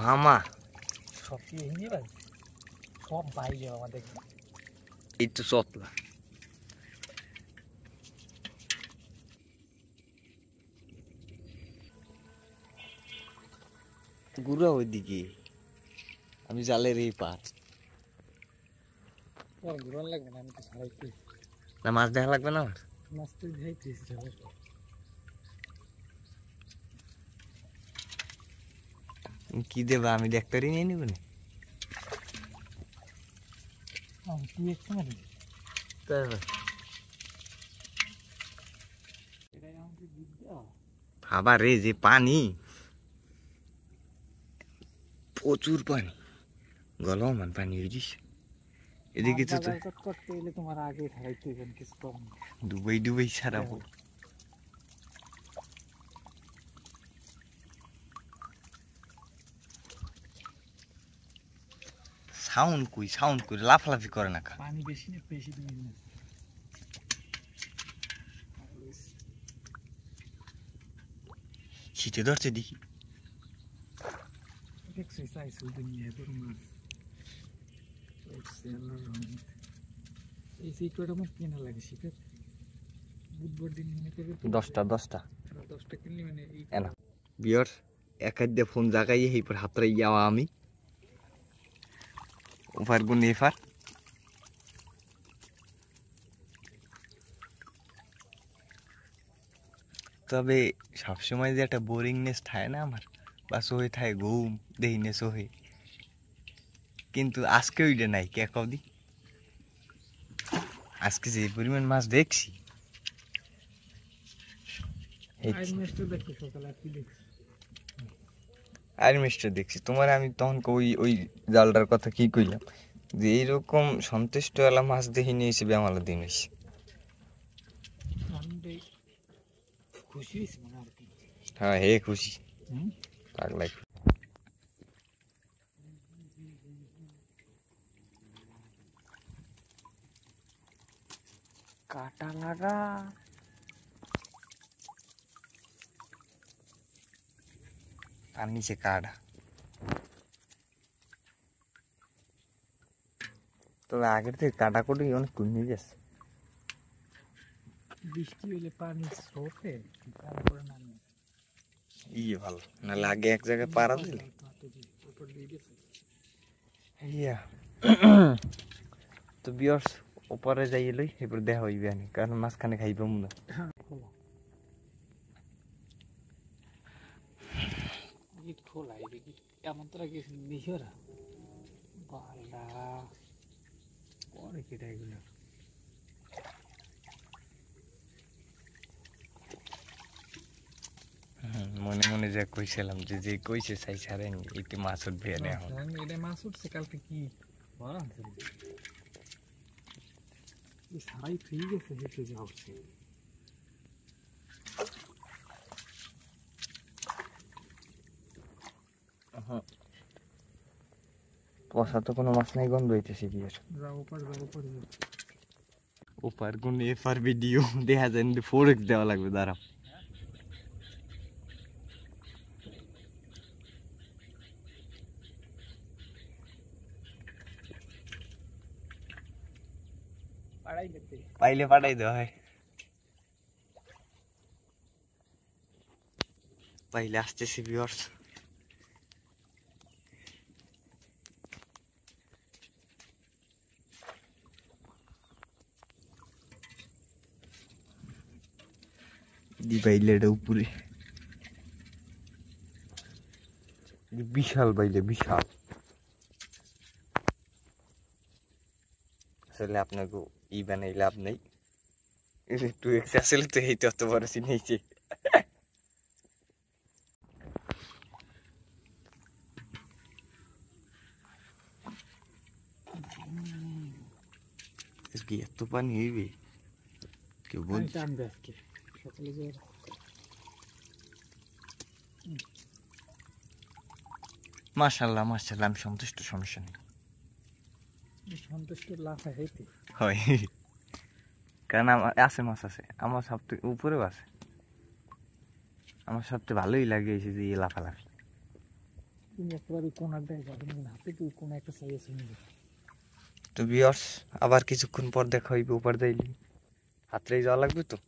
মামা সব কি হিন্দি ভাই সব বাইরে আমাদের এই তো চতলা গুড়া ওইদিকে আমি জালের এই পার ঘুরান লাগবে না আমি তো ছাড়াইতে না মাছ দেখা লাগবে না আমার মাছ তো যাইতেছি কি দেবা আমি ডাক্তারই নিয়ে নিব না তুই একটু না আবার রে যে পানি প্রচুর পানি গলমান পানি বুঝিস এদিকে তো করতে এলে তোমার আগে ছাড়াইতে কিছু কম ডুবাই ডুবাই ছাড়াবো সাউন্ড কই লাফালাফি করে না পানি বেশি না বেশি দিন শীতে ধরছে দেখি এক্সারসাইজ হইতে নিয়ে তোর মাছ এই সিকুয়াটা আমার কেনা লাগে শীতের বুধবার দিন মনে করে 10টা কিনলি মানে এনা বিয়ার একাই দিয়ে ফোন জাগাই এই পর হাতরাই যাওয়া আমি ওভার গুণ এফার তবে সবসময় যে একটা বোরিংনেস থাকে না আমার বা সোহে থাকে ঘুম দেহিনে সোহে কিন্তু আজকে ওইটা নাই কে কদি আজকে যে পরিমাণ মাছ দেখছি আর মিস্টার দেখছি তোমার আমি তখন ওই জালটার কথা কি কইলাম যে এইরকম সন্তুষ্ট এলা মাছ দেখিনি হিসেবে আমার দিন হয়েছে হ্যাঁ হে খুশি পাগলাই কাটা লাগা আর নিচে কাটা তবে আগের থেকে কাটাকুটি অনেক কমে গেছে বৃষ্টি হলে পানি স্রোতে তারপরে নামে ইয়ে ভালো নাহলে আগে এক জায়গায় পারা দিলে ইয়া তো বিয়ার্স ওপরে যাই লই এরপর দেখা হইবে আনি কারণ মাঝখানে খাইব মনে খোলাই দেখি এমন তোরা গেছি নিহরা বালা পরে কেটে এগুলো মনে মনে যা কইছিলাম যে কইছে চাই ছাড়েন একটু মাছ উঠবে না এখন এটা মাছ উঠছে কালকে কি বড় আছে এই সারাই ফ্রি গেছে হেঁটে যা উঠছে পশা তো কোনো মাছ নাই গন্ধ হইতেছে বিয়ের ওপার কোন এফার ভিডিও দেখা যায় ফোরেক দেওয়া লাগবে দাঁড়াও পাইলে পাঠাই দেওয়া হয় পাইলে আসতেছি ভিউয়ার্স দি পাইলে এটা উপরে বিশাল বাইলে বিশাল আসলে আপনাকে ই বানাই লাভ নেই একটু আসলে তো এই তত বড় চিনেছি এত পানি হইবে কেউ বলছে মাশাআল্লাহ মাশাআল্লাহ আমি সন্তুষ্ট সমস্যা নেই সন্তুষ্ট লাফা হইতে হয় কারণ আমার আছে মাছ আছে আমার সবথেকে উপরেও আছে আমার সবচেয়ে ভালোই লাগে যে লাফালাফি তুমি একবার ওই কোনার দেয় যাবে না হাতে তুই কোন একটা সাইজ শুনে তো ভিউয়ার্স আবার কিছুক্ষণ পর দেখা হইবে উপর যাইলি হাতরেই যাওয়া লাগবে তো।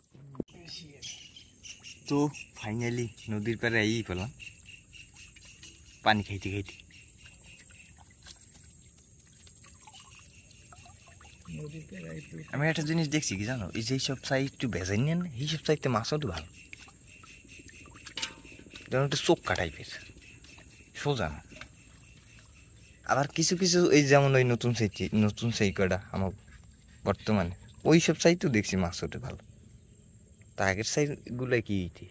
তো ফাইনালি নদীর পাড়ে আইই পেলাম পানি খাইতে খাইতে। নদীতে রাইতে আমি একটা জিনিস দেখছি কি জানো, এই যে সব সাইজ একটু ভেজাই নেন এইসব সাইজতে মাছও তো ভালো, যেমন একটু চোক্কা টাইপের সোজা না। আবার কিছু কিছু এই যেমন ওই নতুন সেই কটা আমার বর্তমানে ওই সব সাইজ তো দেখছি মাছ ওঠে ভালো, তা আগের সাইজগুলো কি হইতে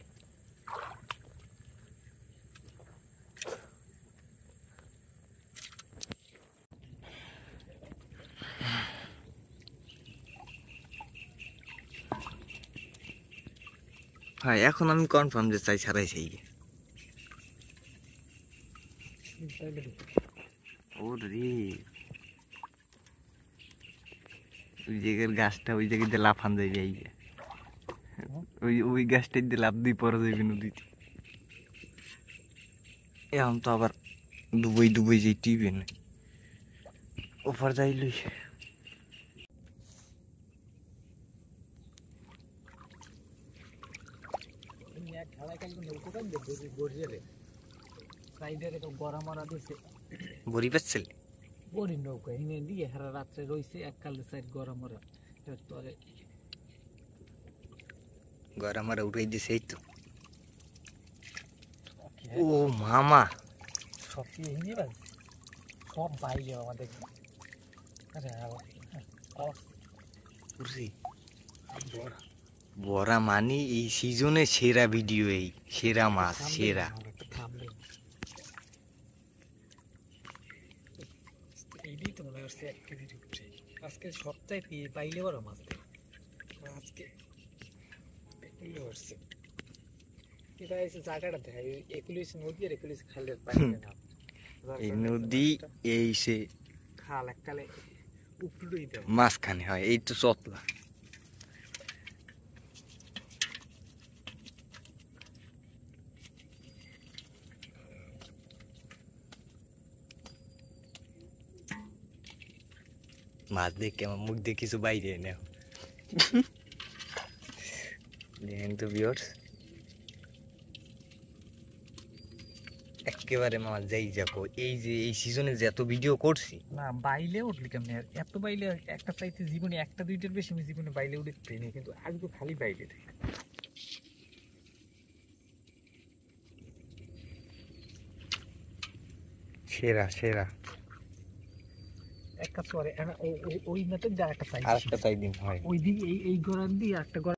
হ্যাঁ। এখন আমি কনফার্ম যে চাই ছাড়াই সেই ওর রে ওই জায়গার গাছটা ওই জায়গায় দিয়ে লাফান যাইবে এই যে ওই ওই গাছটাই দিয়ে লাফ দিয়ে পরে যাইবে নদীতে। এখন তো আবার ডুবই যেই টিবে না ওপর যাইলই। এক খেলায় কালকে নৌকো কান দে গড়িয়ে সাইডে রেখে গড়া মারা দিছে বড়ি পাচ্ছিল বড়ি নৌকা হিনে দিয়ে হারা রাত্রে রইছে এক কালে সাইড গড়া মারা তোরে গড়া মারা উঠাই দিছে এই তো। ও মামা সব কি হিনে বাজ সব বাইরে আমাদের আরে বুঝছি বড়া মানি এই সিজনে সেরা ভিডিও, এই সেরা মাছ সেরা। এইটাই তো মনে হচ্ছে 1 কেজি উঠছে আজকে সপ্তাহে পাইলে বড় মাছ আজকে পেলে হচ্ছে এটা এসে জায়গাটা দেখায় 21 নদী আর 21 খালের পানি না এই নদী এই সে খাল এককালে উপরেই দেয় মাঝখানে হয় এই তো চতলা। মাছ দেখে আমার মুখ দিয়ে কিছু বাইরে না দেখেন তো ভিউয়ার্স একেবারে মাছ যাই যাবো এই যে এই সিজনে যে এত ভিডিও করছি না বাইলে উঠলি কেমন এত বাইলে একটা চাইতে জীবনে একটা দুইটার বেশি আমি জীবনে বাইলে উঠে পাইনি কিন্তু আজ তো খালি বাইলে থাকে সেরা সেরা। একটা সরে ওই মেতে যা একটা চাই আর একটা চাই দিন হয় ওই দিকে এই গড়ার দিয়ে একটা